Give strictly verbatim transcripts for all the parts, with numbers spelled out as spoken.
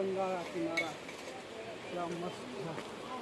गंगा का किनारा क्या मस्त है।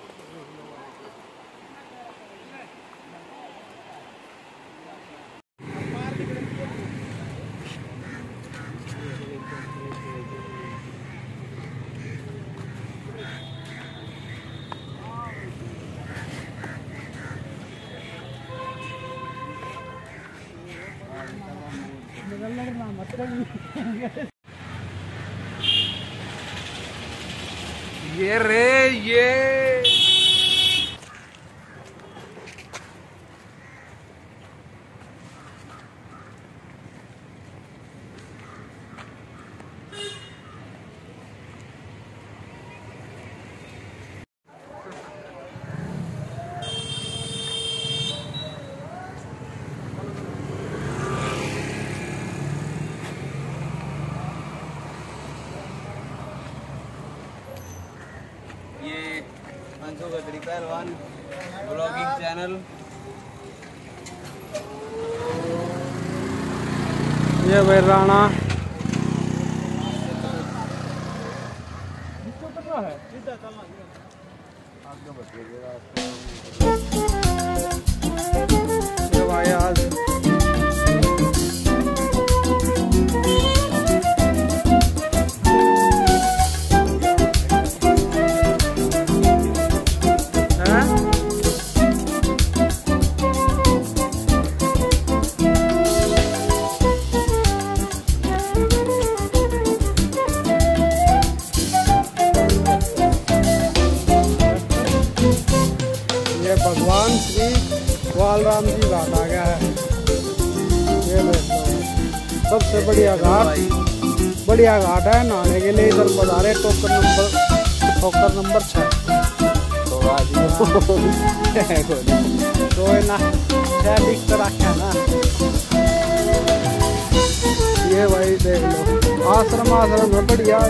ये रे ये अंशु गदरी पहलवान ब्लॉगिंग चैनल। ये भाई राणा ये भाई आज भगवान श्री बालराम जी घाट आ गया है। ये देखो सबसे बढ़िया घाट, बढ़िया घाट है नहाने के लिए। इधर पधारे टोकर नंबर टोकर नंबर छः तो है ना छः लिख कर रखा है ना। ये भाई देख लो आश्रम आश्रम है बढ़िया।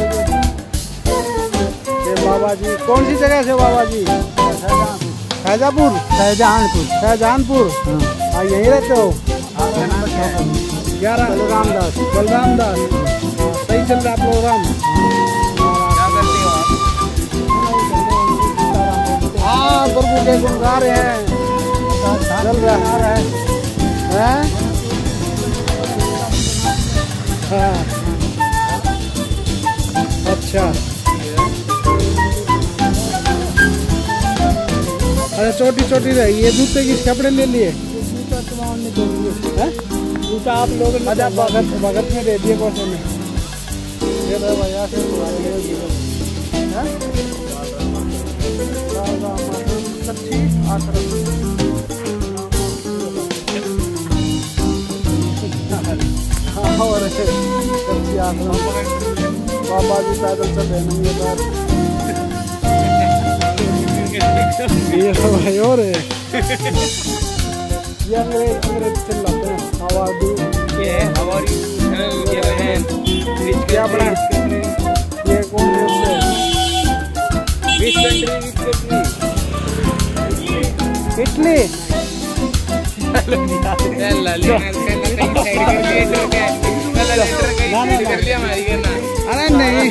ये बाबा जी कौन सी जगह से बाबा जी? शाहजहाँपुर शाहजहानपुर शाहजहानपुर हाँ यहीं रहते हो? ग्यारह बलराम दास बलराम दास सही चल रहा प्रोग्राम? क्या करते हो आप? हाँ प्रभु के गुण गा रहे हैं, चल रहा है हैं? हाँ अच्छा अरे छोटी छोटी रही ये जूते की कपड़े ले लिए? जूता आप लोग अच्छा भगत भगत में दे दिए पैसे में। ये भैया से बाबा जी पैदल चले नहीं बात ये सब भाई और ये अंग्रेज अंग्रेज चिल्लाते हैं हाउ आर यू ये हाउ आर यू ये बहन क्या बना ये कौन है? विच कंट्री विच इटली अरे नहीं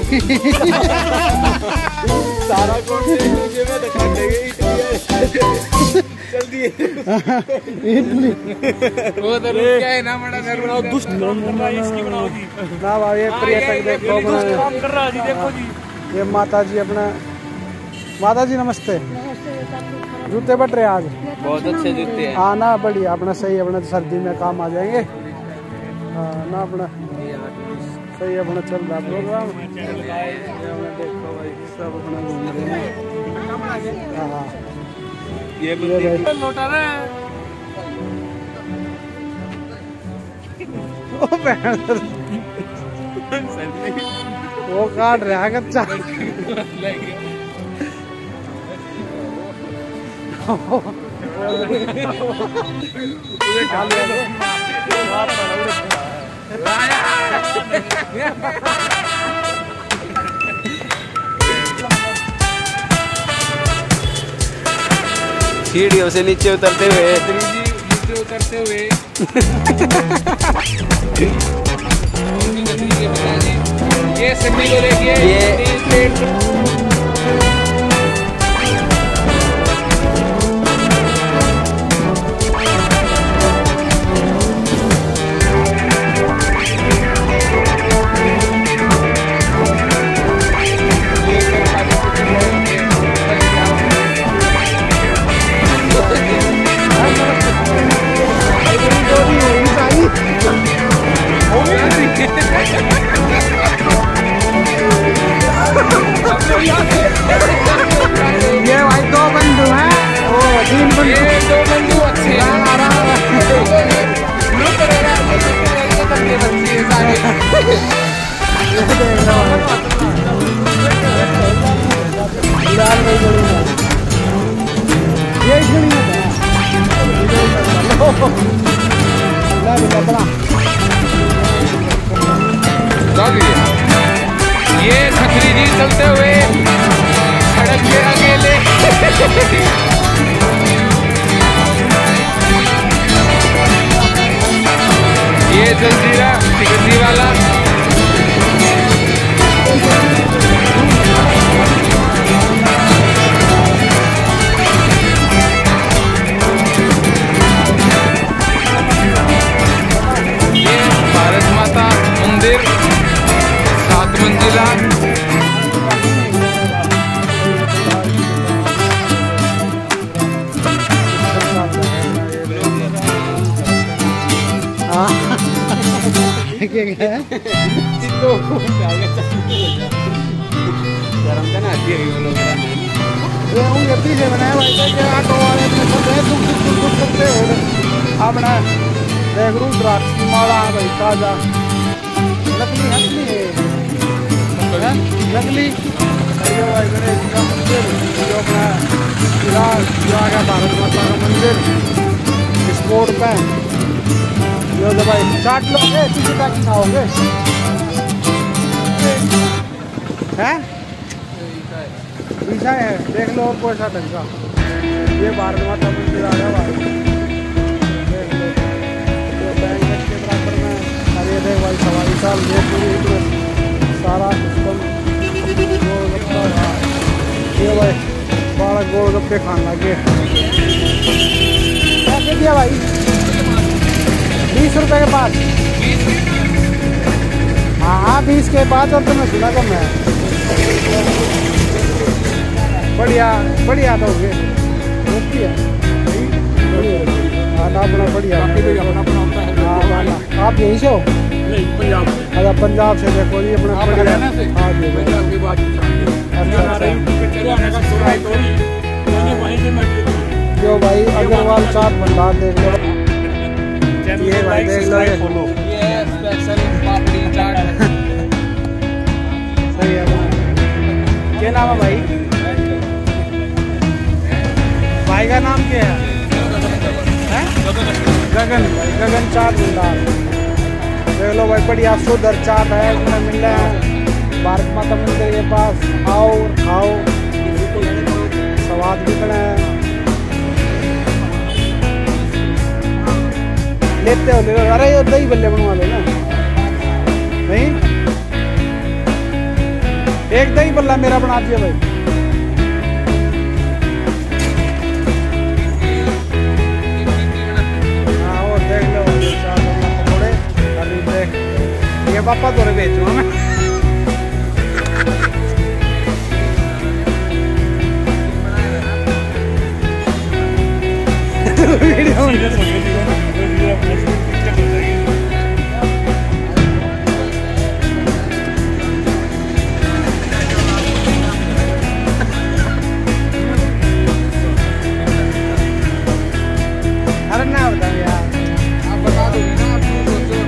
सारा इटली वो तो क्या है ना बड़ा बनाओ दुष्ट इसकी बनाओ जी ना भाई ये पर्यटक देखो काम कर रहा जी देखो जी। ये माता जी अपना माता जी नमस्ते। जूते बट रहे आज बहुत अच्छे जूते हैं। हाँ ना बढ़िया अपना सही अपना सर्दी में काम आ जाएंगे। हाँ ना अपना सही अपना चल रहा प्रोग्राम। देखो भाई सब अपना घूम रहे हैं। हाँ ये लौटा रहे वो काट रहा है कच्चा सीढ़ियों से नीचे उतरते हुए नीचे उतरते हुए ये सन्नी को देखिए, ये- प्लेट ये भाई दो बंधु हैं, ओ तीन बंधु, ये दो बंधु अच्छे हैं। ब्लू कलर है, ये तब ये बच्ची है सारे। लाल भाई गली में, ये गली में है। लाल कपड़ा, ये खतरी जी चलते हुए सड़क पे अकेले। ये जलजीरा सिकंदी वाला, ये भारत माता मंदिर सात मंजिला। क्या क्या है? ये उन गति से बनाया भाई के ऑटो वाले अपने सब है दुख दुख दुख दुख करते हो अपना देख रू द्राक्ष माला भाई ताजा नकली नकली है नकली ये भाई गणेश का मंदिर जो अपना फिलहाल जो आ गया भारत माता का मंदिर स्पोर्ट बैंक जो तो भाई चाट लोग है किसी का खाओगे हैं ईसा है देख लो और कोई सा ढंग का ये भारत माता मंदिर आ गया भाई देख लो ये बैंक के बराबर में और ये देख भाई सवारी साल ये पूरी सारा सिस्टम गोलगप्पा ये भाई बड़ा गोलगप्पे खाने लगे क्या दे दिया भाई बीस रुपए के पास हाँ हाँ बीस के पाँच और तुम्हें सुना कम है बढ़िया बढ़िया तो होगे रोटी है हाँ अपना बढ़िया आप यहीं से हो पंजाब अच्छा पंजाब से देखो जी अपना बढ़िया हाँ जी जो भाई अग्रवाल चाट भंडार देख लो ये भाई देख लो ये स्पेशल पापड़ी चाट। सही है क्या नाम है भाई भाई का नाम क्या है हैं? गगन भाई गगन चाट भंडार देख लो भाई बढ़िया सुधर चाट है उसमें मिल रहा है भारत माता मंदिर के पास आओ और खाओ स्वाद भी बना है लेते हो ले लो अरे ये दही बल्ले बनवा लो ना नहीं एक दही बल्ला मेरा बना दिया भाई हाँ वो देख लो पकौड़े अभी देख ये पापा तोरे बेचूंगा मैं अरे ना बता यार आप बता दो ना आप सोचो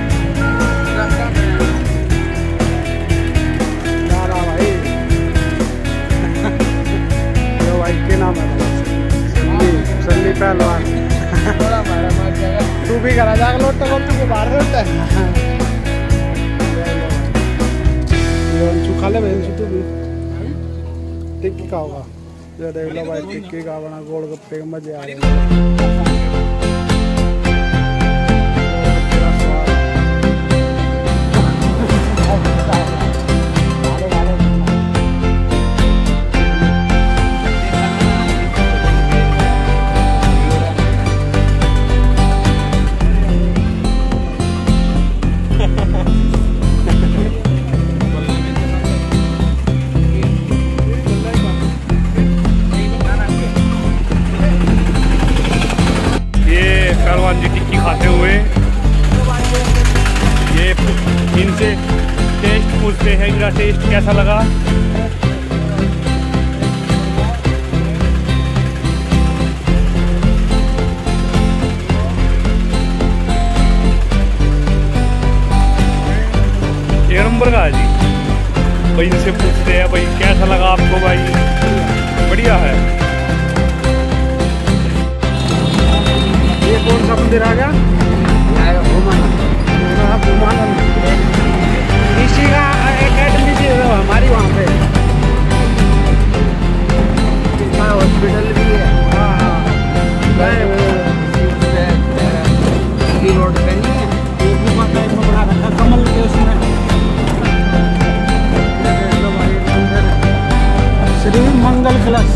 यारा भाई जो भाई के नाम है संदीप संदीप पहलवान थोड़ा मारा मार जाएगा। तू भी करा जाकर लोटा को तू बाहर लोटा ये खा ले भाई तू भी टिक्की का होगा ये देख लो भाई टिक्की का बना गोलगप्पे के मजे आ रहे हैं पूछते हैं इनका टेस्ट कैसा लगा। एक नंबर का है जी। भाई इनसे पूछते हैं भाई कैसा लगा आपको भाई। बढ़िया है। ये कौन सा मंदिर आ गया? इसी का एकेडमी थी हमारी वहाँ पे। हॉस्पिटल भी है। हाँ हाँ रोड पे नहीं है। बड़ा रखा कमल के उसमें श्री मंगल क्लस।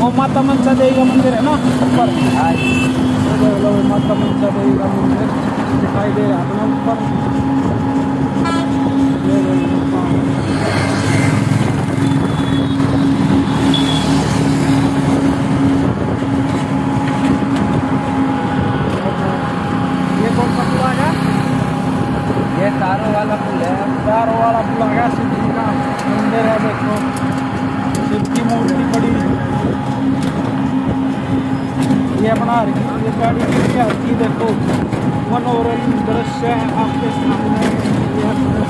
माता मनसा देवी का मंदिर है ना ऊपर। देख लो माता मनसा देवी का मंदिर दिखाई दे रहा है अपना ऊपर। ये कौन सा पुल आ गया? ये तारों वाला पुल है। तारों वाला पुल आ गया। शिव जी का मंदिर है, देखो शिव की मूर्ति बड़ी। ये अपना ये गाड़ी की हल्की देखो मनोरम दृश्य है आपके सामने। ये अपना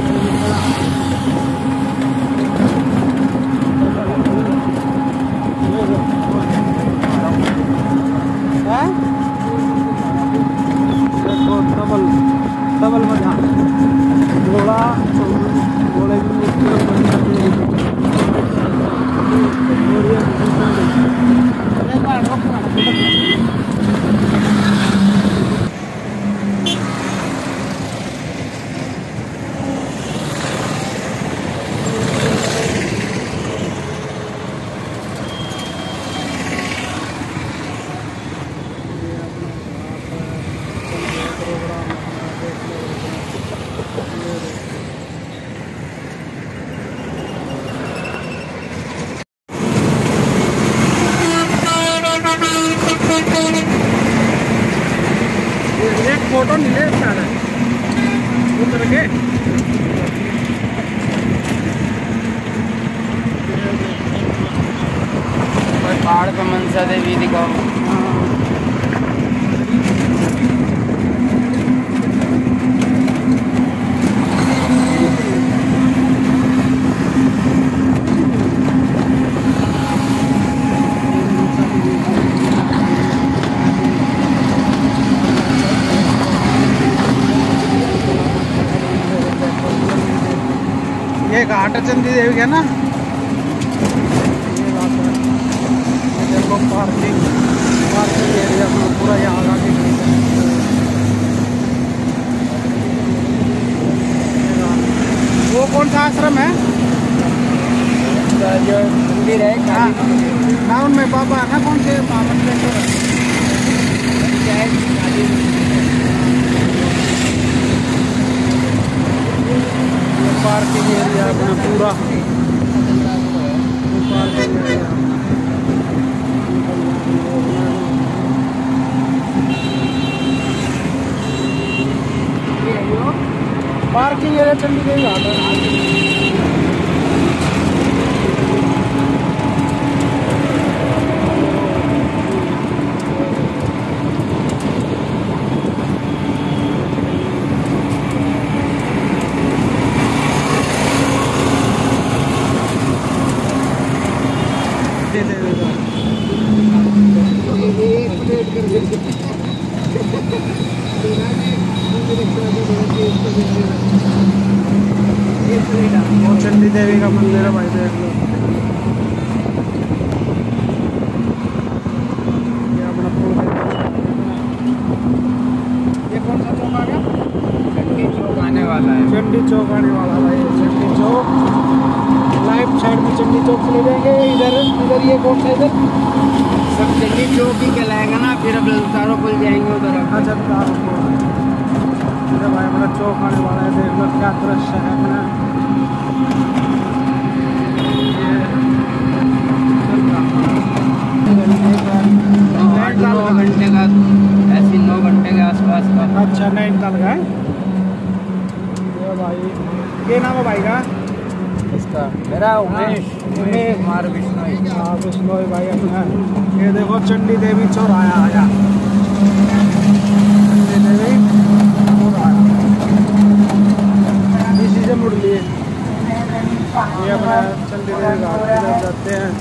देखो डबल डबल मजा घोड़ा घोड़े की फोटो नहीं ले सकता है उतर के। पहाड़ पे मनसा देवी दिखाओ। ये घाट चंदी देवी का ना। ये देखो पार्किंग पार्किंग एरिया में पूरा यहाँ आगे वो कौन सा आश्रम है? जो मंदिर है ना उनमें बाबा है ना, कौन से बाबा? पार्किंग एरिया अपना पूरा parking area. Parking area Chandi Devi Ghat है। वो चंडी देवी का मंदिर है भाई, देख लो। ये अपना पुल ये कौन सा चौक आ गया? चंडी चौक आने वाला है। चंडी चौक आने वाला है भाई। चंडी चौक लाइट साइड में चंडी चौक से ले जाएंगे। इधर इधर ये कौन सा इधर सब चंडी चौक ही कहलाएगा ना, फिर अब तारों पुल जाएंगे उधर। अच्छा तारों पुल इधर भाई अपना चौक आने वाला है। देख लो क्या दृश्य है अपना। नौ घंटे का ऐसी नौ घंटे के आसपास का। अच्छा नैनीताल का है ये भाई। क्या नाम है भाई का? इसका मेरा उमेश उमेश कुमार बिश्नोई। हाँ बिश्नोई भाई अपना। ये देखो चंडी देवी चौराया आया। चंडी देवी चौराया इसी से मुड़ लिए। ये अपना चंडी देवी घाट इधर जाते हैं।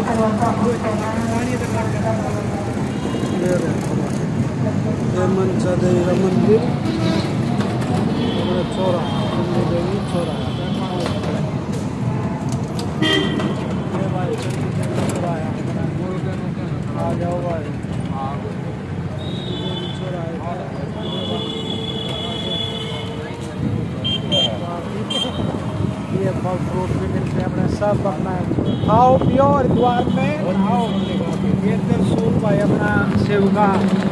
ये देखो ये मनसा देवी का मंदिर चौरा चंडी देवी चौरा। ये भाई चंडी देवी चौरा आ जाओ भाई। ये फल फ्रूट भी मिलते हैं अपने सब अपना खाओ पियो हरिद्वार में आओ। ये त्रिशूल भाई अपना शिव का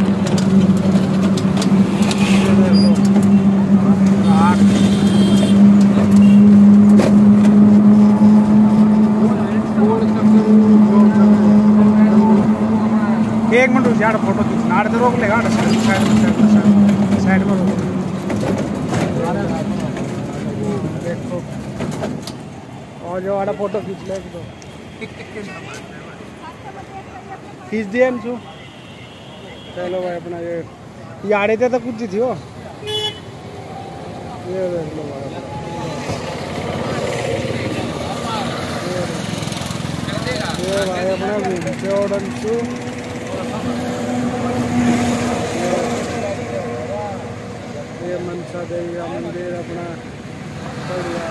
एक मिनट यार फोटो खींचना तो रोक लेगा साइड साइड साइड में रोक देखो और जो वाला फोटो खींच ले तो खींच दिया इनसू। चलो भाई अपना ये यारे थे तो कुछ थी वो ये देख लो भाई ये भाई अपना घूमते और ये मनसा देवी का मंदिर अपना बढ़िया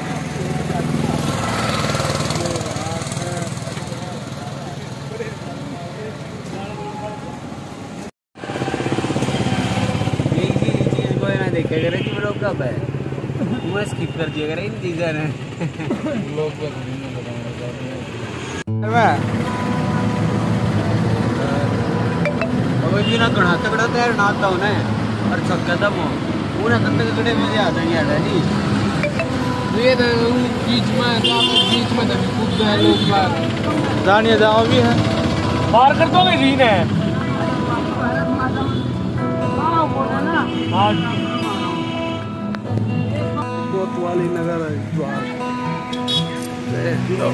देखा करे कि ब्लॉग कब है मैं स्किप कर दिया करे इन चीज़ों ने ब्लॉग पर नहीं बताऊंगा अब भी ना घना तगड़ा तैर ना आता हूँ और छक्का दम हो पूरा तक तगड़े में आ जाएंगे आ नहीं ये तो बीच में बीच में तभी कूद गए लोग बाहर जानिए जाओ भी है बाहर कर दोगे रीन है हाँ कोतवाली नगर हरिद्वार देख लो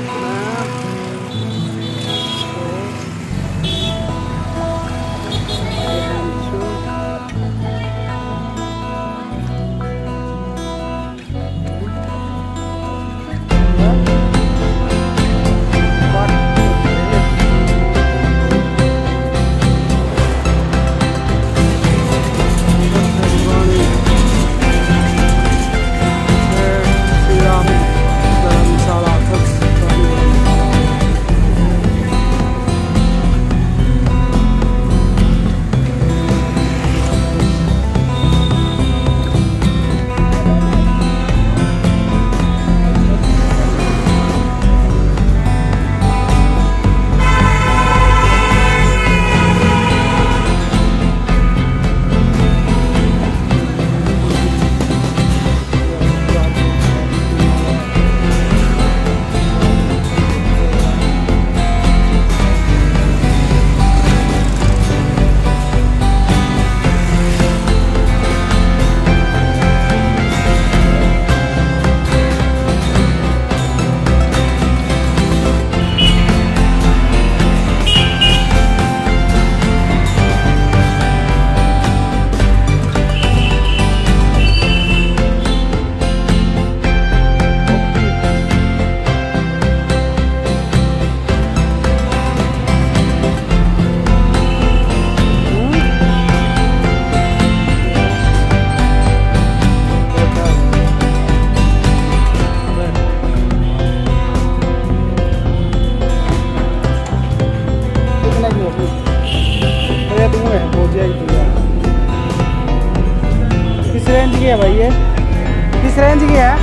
किस रेंज की है भाई ये किस रेंज की है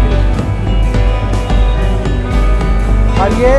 और ये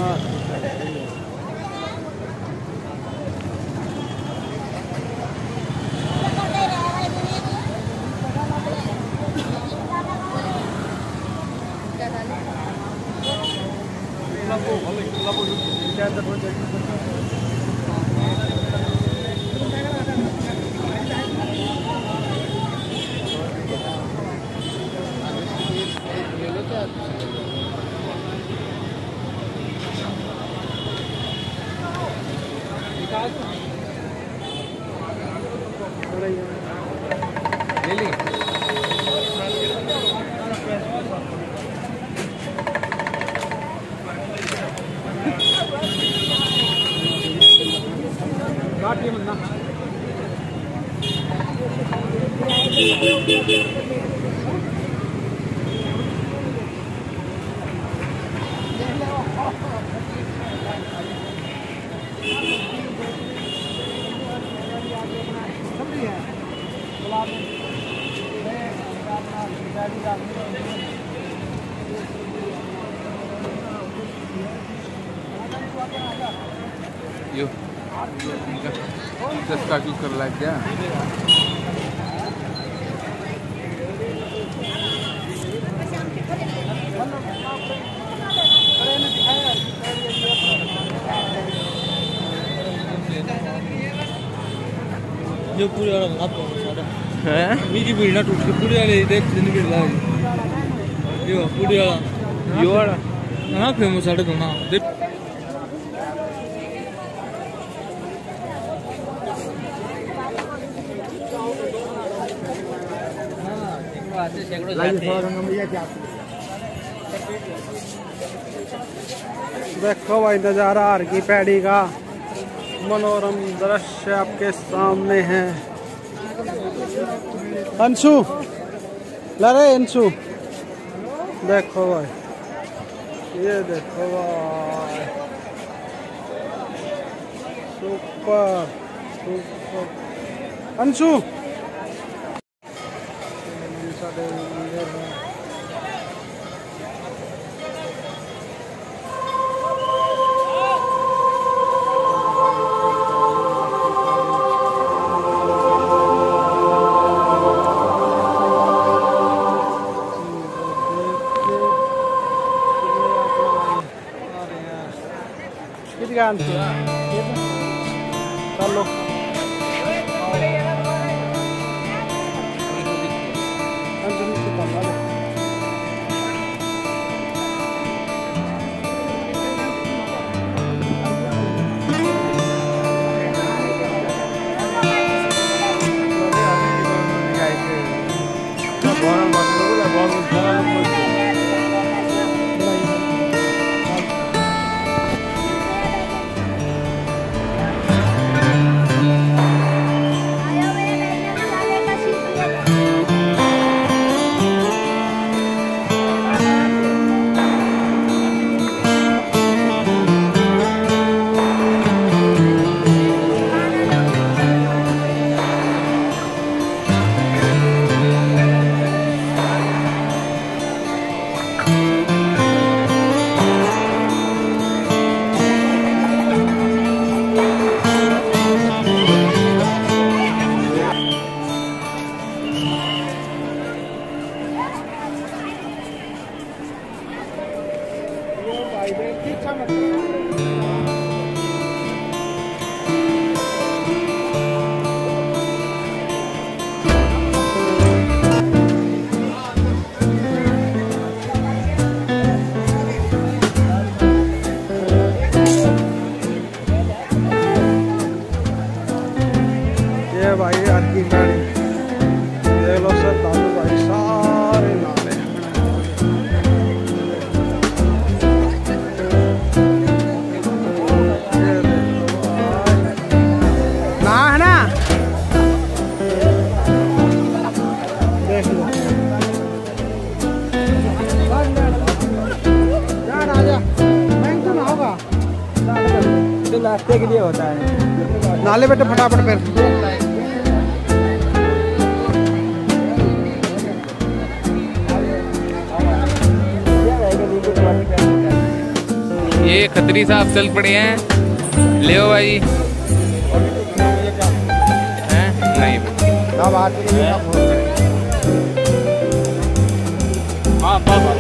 You just got to look like that. जो पूरे वाला हाथ पाओ सारा हैं मेरी भीड़ ना टूट के पूरे वाले देख दिन भीड़ लगी यो पूरे वाला यो वाला ना फेमस साड़े तो ना देख देखो भाई नज़ारा हर की पैड़ी का मनोरम दृश्य आपके सामने है। अंशु लरे अंशु देखो भाई, ये देखो भाई सुपर सुपर। अंशु मंदिर है। चलो भाई यार की गाड़ी देख लो सर दादू भाई सारे नाले ना है ना देख लो आजा बैंक तो ना होगा तो नाश्ते के लिए होता है नाले बेटे फटाफट कर ये खतरी साहब चल पड़े हैं। ले भाई हैं? नहीं हाँ पापा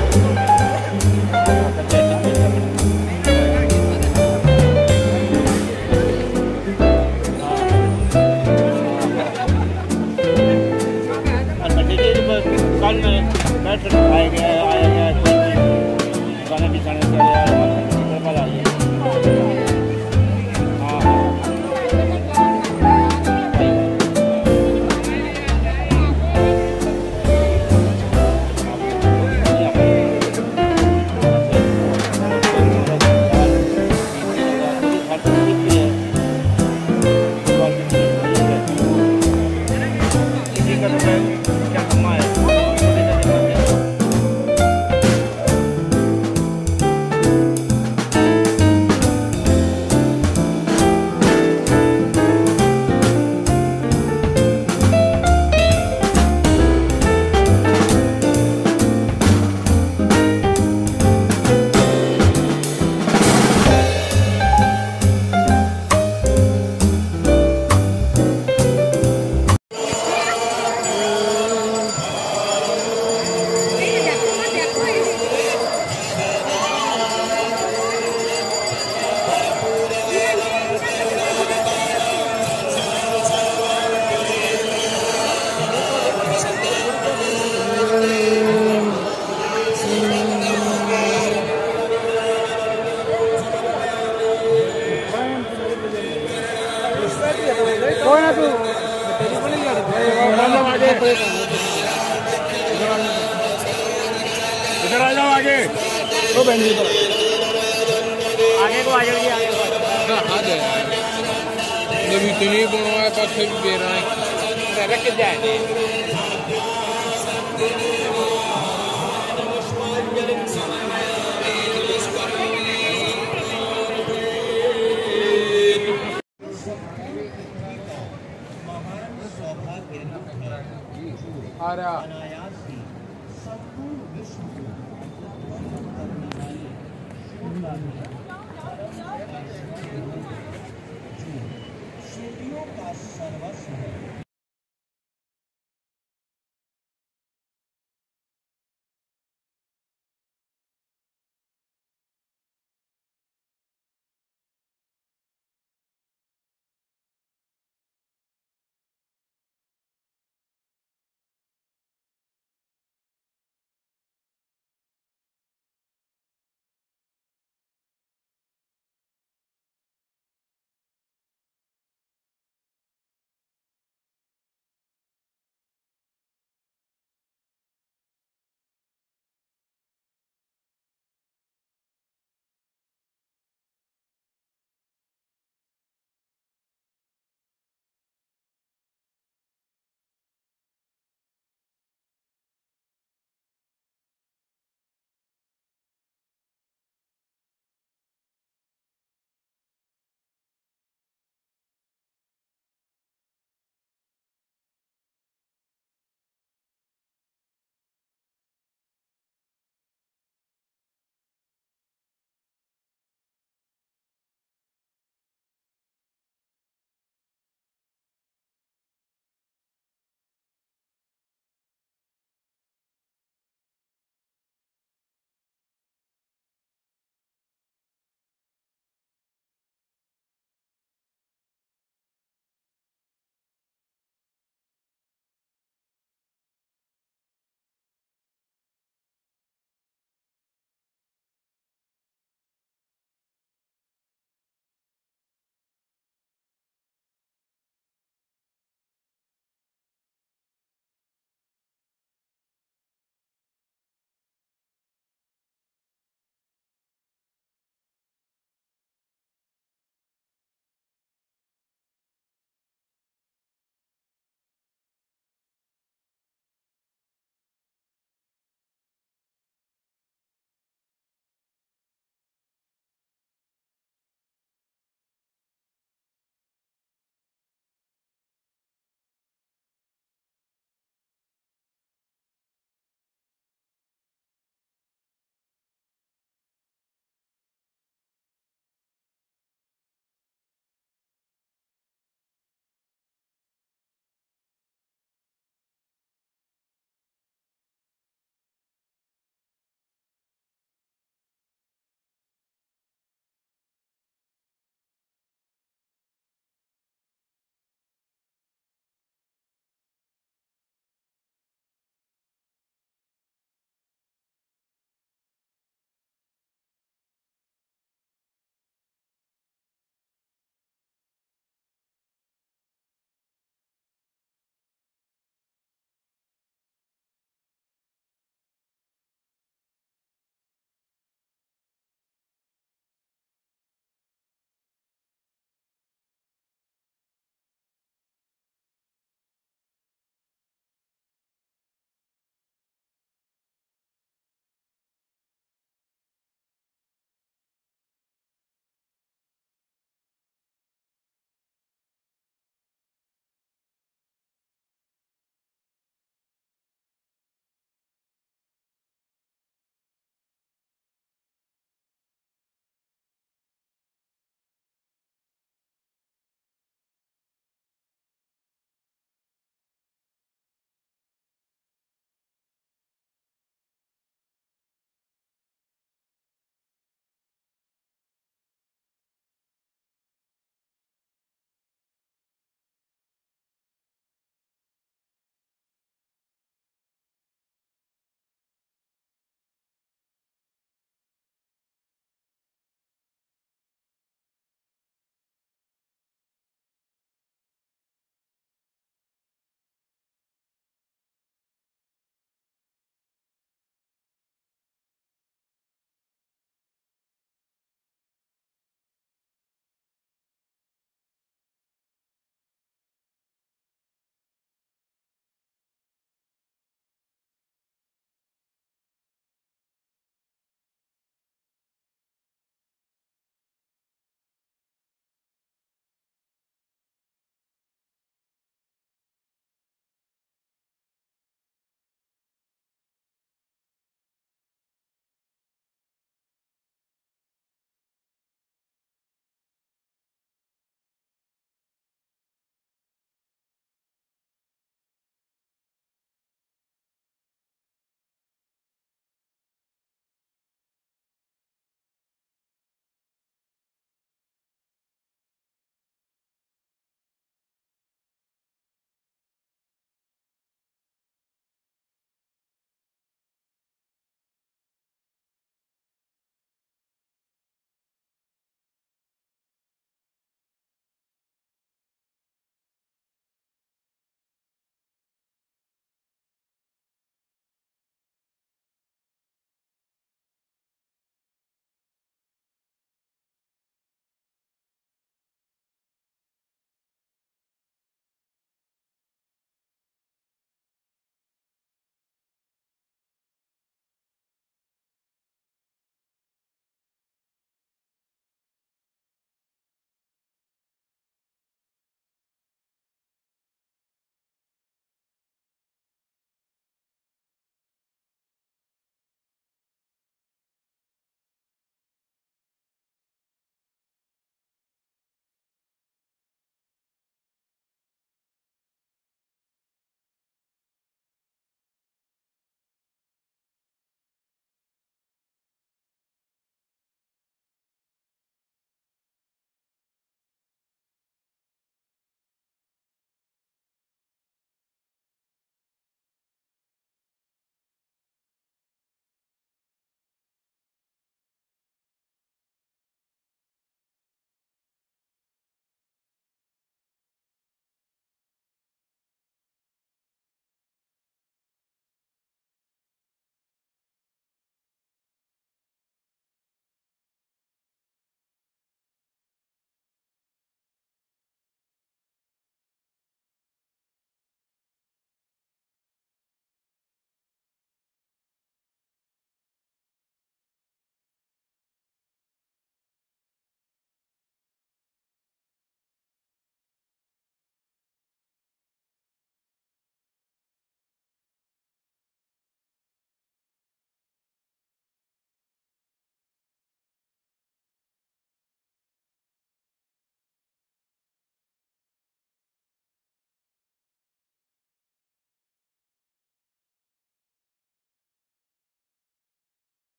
कल में बैठ आया गया आया गया गाने बिछाने के लिए आइए। कोई ना तू इधर आ जाओ आगे। तो बहन जी आगे को आ जाइए आगे को हाँ दे जब इतनी बनवाया था फिर दे रहा है रख के जाए